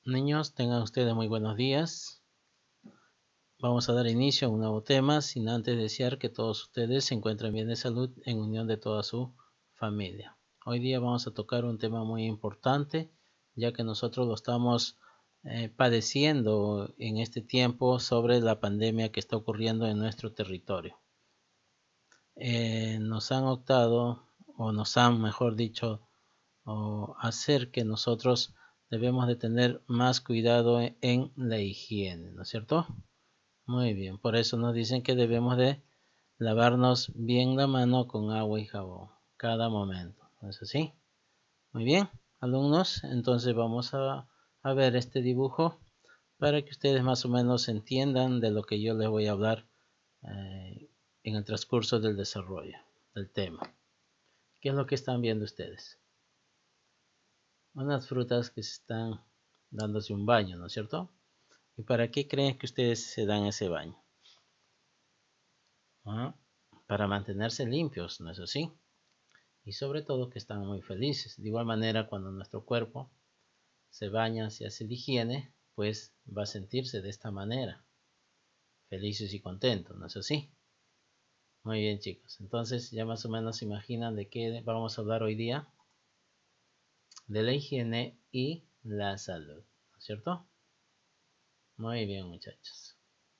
Niños, tengan ustedes muy buenos días. Vamos a dar inicio a un nuevo tema, sin antes desear que todos ustedes se encuentren bien de salud en unión de toda su familia. Hoy día vamos a tocar un tema muy importante, ya que nosotros lo estamos padeciendo en este tiempo sobre la pandemia que está ocurriendo en nuestro territorio. Nos han optado, o nos han, mejor dicho, o hacer que nosotros debemos de tener más cuidado en la higiene, ¿no es cierto? Muy bien, por eso nos dicen que debemos de lavarnos bien la mano con agua y jabón cada momento, ¿no es así? Muy bien, alumnos, entonces vamos a ver este dibujo para que ustedes más o menos entiendan de lo que yo les voy a hablar en el transcurso del desarrollo del tema. ¿Qué es lo que están viendo ustedes? Unas frutas que se están dándose un baño, ¿no es cierto? ¿Y para qué creen que ustedes se dan ese baño? ¿Ah? Para mantenerse limpios, ¿no es así? Y sobre todo que están muy felices. De igual manera, cuando nuestro cuerpo se baña, se hace la higiene, pues va a sentirse de esta manera, felices y contentos, ¿no es así? Muy bien, chicos. Entonces ya más o menos se imaginan de qué vamos a hablar hoy día. De la higiene y la salud, ¿no es cierto? Muy bien, muchachos.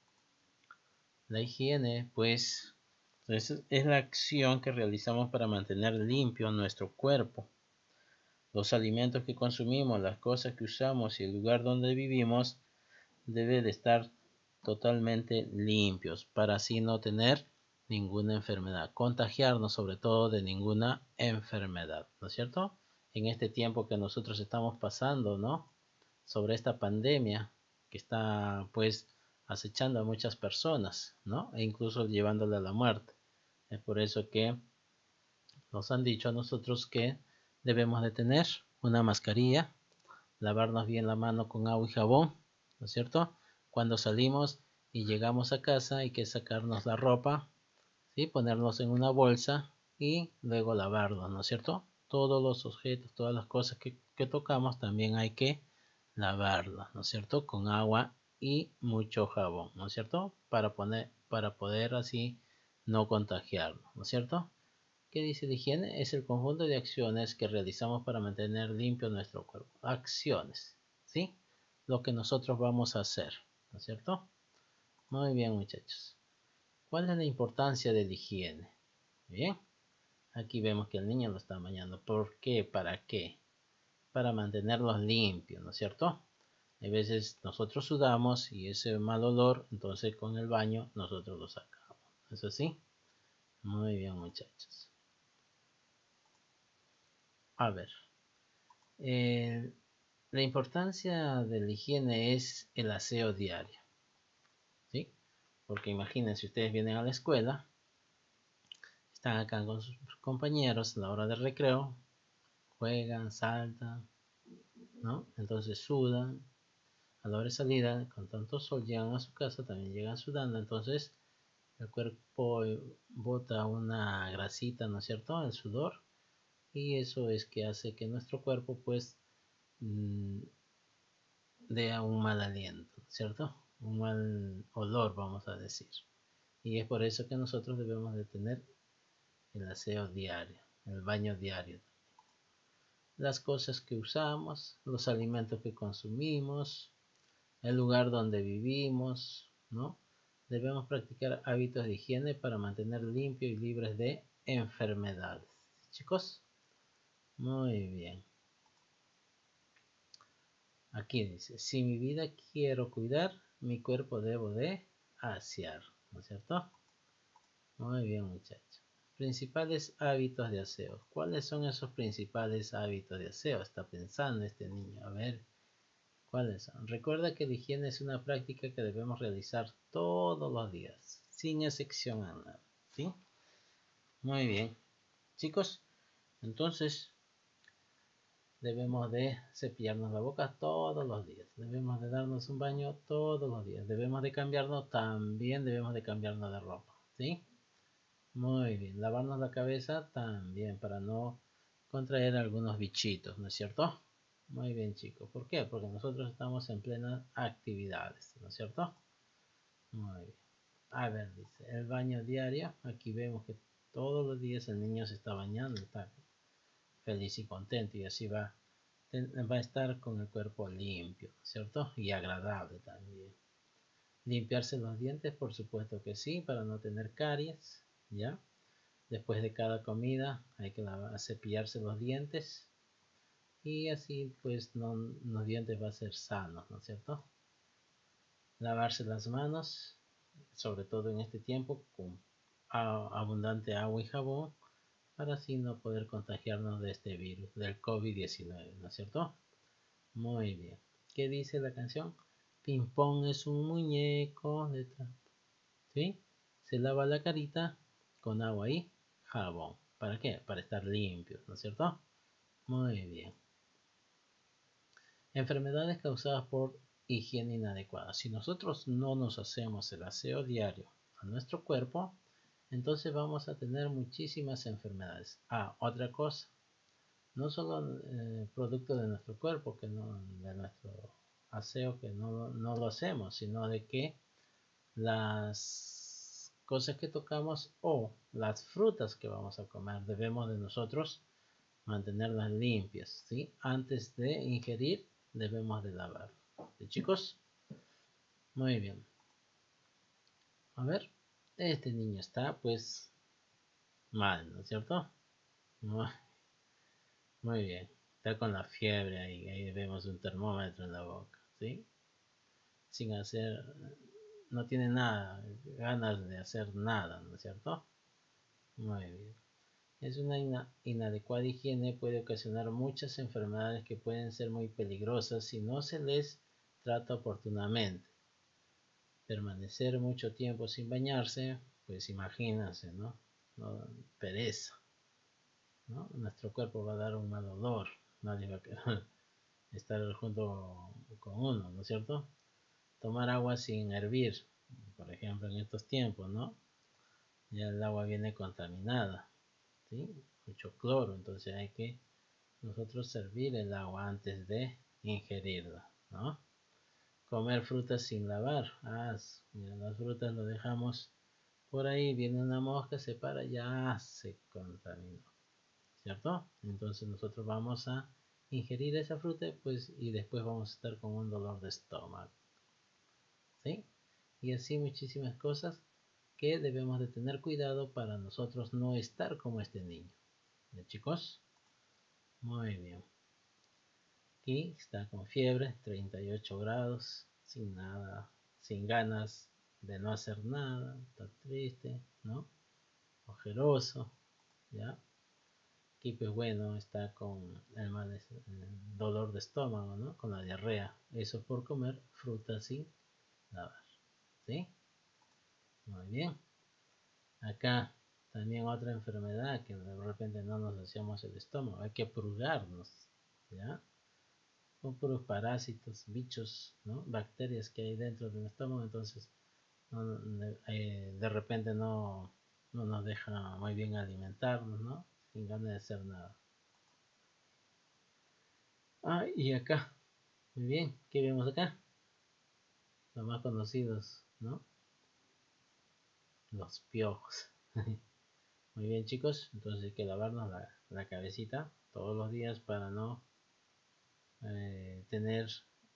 La higiene, pues, es la acción que realizamos para mantener limpio nuestro cuerpo. Los alimentos que consumimos, las cosas que usamos y el lugar donde vivimos debe de estar totalmente limpios para así no tener ninguna enfermedad, contagiarnos sobre todo de ninguna enfermedad, ¿no es cierto? En este tiempo que nosotros estamos pasando, ¿no? Sobre esta pandemia que está pues acechando a muchas personas, ¿no? E incluso llevándole a la muerte. Es por eso que nos han dicho a nosotros que debemos de tener una mascarilla, lavarnos bien la mano con agua y jabón, ¿no es cierto? Cuando salimos y llegamos a casa hay que sacarnos la ropa, ¿sí? Ponernos en una bolsa y luego lavarlos, ¿no es cierto? Todos los objetos, todas las cosas que tocamos también hay que lavarlas, ¿no es cierto? Con agua y mucho jabón, ¿no es cierto? Para poder así no contagiarnos, ¿no es cierto? ¿Qué dice la higiene? Es el conjunto de acciones que realizamos para mantener limpio nuestro cuerpo. Acciones, ¿sí? Lo que nosotros vamos a hacer, ¿no es cierto? Muy bien, muchachos. ¿Cuál es la importancia de la higiene? Bien, aquí vemos que el niño lo está bañando. ¿Por qué? ¿Para qué? Para mantenerlos limpios, ¿no es cierto? A veces nosotros sudamos y ese mal olor, entonces con el baño nosotros lo sacamos. ¿Es así? Muy bien, muchachos. A ver, eh, la importancia de la higiene es el aseo diario, ¿sí? Porque imagínense, ustedes vienen a la escuela, están acá con sus compañeros a la hora del recreo, juegan, saltan, ¿no? Entonces sudan, a la hora de salida, con tanto sol, llegan a su casa, también llegan sudando, entonces el cuerpo bota una grasita, ¿no es cierto?, el sudor, y eso es que hace que nuestro cuerpo, pues, dé un mal aliento, ¿cierto? Un mal olor, vamos a decir. Y es por eso que nosotros debemos de tener el aseo diario, el baño diario. Las cosas que usamos, los alimentos que consumimos, el lugar donde vivimos, ¿no? Debemos practicar hábitos de higiene para mantener limpio y libres de enfermedades. Chicos, muy bien. Aquí dice, si mi vida quiero cuidar, mi cuerpo debo de asear, ¿no es cierto? Muy bien, muchachos. Principales hábitos de aseo. ¿Cuáles son esos principales hábitos de aseo? Está pensando este niño. A ver, ¿cuáles son? Recuerda que la higiene es una práctica que debemos realizar todos los días, sin excepción a nada, ¿sí? Muy bien. Chicos, entonces debemos de cepillarnos la boca todos los días. Debemos de darnos un baño todos los días. Debemos de cambiarnos, también debemos de cambiarnos de ropa, ¿sí? Muy bien. Lavarnos la cabeza también para no contraer algunos bichitos, ¿no es cierto? Muy bien, chicos. ¿Por qué? Porque nosotros estamos en plenas actividades, ¿no es cierto? Muy bien. A ver, dice, el baño diario. Aquí vemos que todos los días el niño se está bañando, está feliz y contento y así va a estar con el cuerpo limpio, ¿cierto? Y agradable también. Limpiarse los dientes, por supuesto que sí, para no tener caries, ¿ya? Después de cada comida hay que cepillarse los dientes y así pues los dientes van a ser sanos, ¿no es cierto? Lavarse las manos, sobre todo en este tiempo, con abundante agua y jabón, para así no poder contagiarnos de este virus, del COVID-19, ¿no es cierto? Muy bien. ¿Qué dice la canción? Ping pong es un muñeco de trapo. ¿Sí? Se lava la carita con agua y jabón. ¿Para qué? Para estar limpios, ¿no es cierto? Muy bien. Enfermedades causadas por higiene inadecuada. Si nosotros no nos hacemos el aseo diario a nuestro cuerpo, entonces vamos a tener muchísimas enfermedades. Otra cosa, no solo producto de nuestro cuerpo, de nuestro aseo que no lo hacemos, sino de que las cosas que tocamos o las frutas que vamos a comer debemos de nosotros mantenerlas limpias, ¿sí? Antes de ingerir debemos de lavar. ¿Sí, chicos? Muy bien. A ver, este niño está pues mal, ¿no es cierto? Muy, muy bien. Está con la fiebre ahí vemos un termómetro en la boca, ¿sí? Sin hacer, no tiene nada, ganas de hacer nada, ¿no es cierto? Muy bien. Es una inadecuada higiene puede ocasionar muchas enfermedades que pueden ser muy peligrosas si no se les trata oportunamente. Permanecer mucho tiempo sin bañarse, pues imagínense, ¿no? No, pereza, ¿no? Nuestro cuerpo va a dar un mal olor, nadie va a querer estar junto con uno, ¿no es cierto? Tomar agua sin hervir, por ejemplo, en estos tiempos, ¿no? Ya el agua viene contaminada, ¿sí? Mucho cloro, entonces hay que nosotros servir el agua antes de ingerirla, ¿no? Comer frutas sin lavar. Mira, las frutas lo dejamos por ahí, viene una mosca, se para, ya se contaminó, ¿cierto? Entonces nosotros vamos a ingerir esa fruta, pues, y después vamos a estar con un dolor de estómago, ¿sí? Y así muchísimas cosas que debemos de tener cuidado para nosotros no estar como este niño. ¿De chicos? Muy bien. Aquí está con fiebre, 38 grados, sin nada, sin ganas de no hacer nada, está triste, ¿no? Ojeroso, ¿ya? Aquí pues bueno, está con el dolor de estómago, ¿no? Con la diarrea, eso por comer fruta sin lavar, ¿sí? Muy bien. Acá también otra enfermedad que de repente no nos hacemos el estómago, hay que purgarnos, ¿ya? Son puros parásitos, bichos, ¿no? Bacterias que hay dentro del estómago, entonces de repente no nos deja muy bien alimentarnos, ¿no? Sin ganas de hacer nada. Y acá, muy bien, ¿qué vemos acá? Los más conocidos, ¿no? Los piojos. Muy bien, chicos, entonces hay que lavarnos la cabecita todos los días para no tener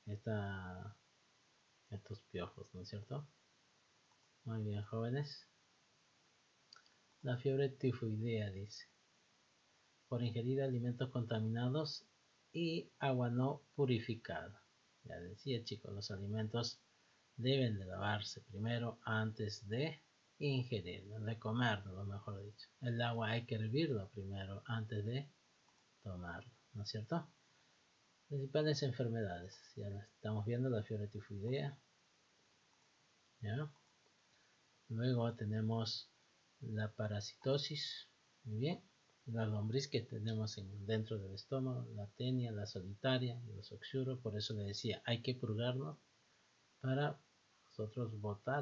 estos piojos, ¿no es cierto? Muy bien, jóvenes. La fiebre tifoidea, dice, por ingerir alimentos contaminados y agua no purificada. Ya decía, chicos, los alimentos deben de lavarse primero antes de ingerirlo, de comerlo, mejor dicho. El agua hay que hervirlo primero antes de tomarlo, ¿no es cierto? Principales enfermedades, ya las estamos viendo, la fiebre tifoidea, ¿ya? Luego tenemos la parasitosis, muy bien, la lombriz que tenemos dentro del estómago, la tenia, la solitaria, los oxuros, por eso le decía, hay que purgarnos para nosotros botar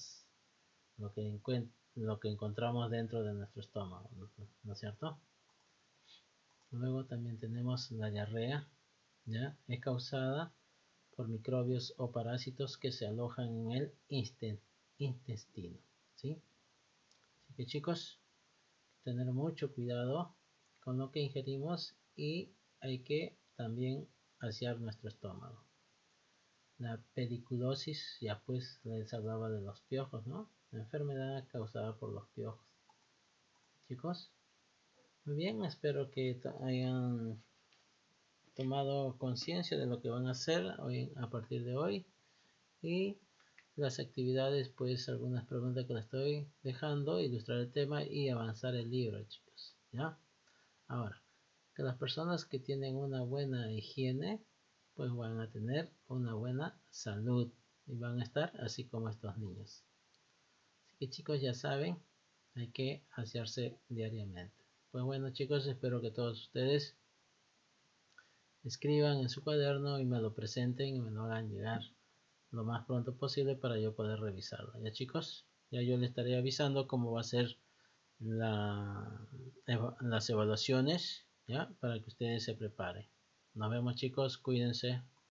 lo que encontramos dentro de nuestro estómago, ¿no es cierto? Luego también tenemos la diarrea, ¿ya? Es causada por microbios o parásitos que se alojan en el intestino, ¿sí? Así que chicos, tener mucho cuidado con lo que ingerimos y hay que también asear nuestro estómago. La pediculosis, ya pues les hablaba de los piojos, ¿no? La enfermedad causada por los piojos. Chicos, muy bien, espero que hayan tomado conciencia de lo que van a hacer hoy, a partir de hoy, y las actividades, pues algunas preguntas que les estoy dejando, ilustrar el tema y avanzar el libro, chicos, ¿ya? Ahora, que las personas que tienen una buena higiene, pues van a tener una buena salud y van a estar así como estos niños. Así que chicos, ya saben, hay que asearse diariamente. Pues bueno chicos, espero que todos ustedes escriban en su cuaderno y me lo presenten y me lo hagan llegar lo más pronto posible para yo poder revisarlo. Ya chicos, ya yo les estaré avisando cómo va a ser las evaluaciones, ya, para que ustedes se preparen. Nos vemos chicos, cuídense.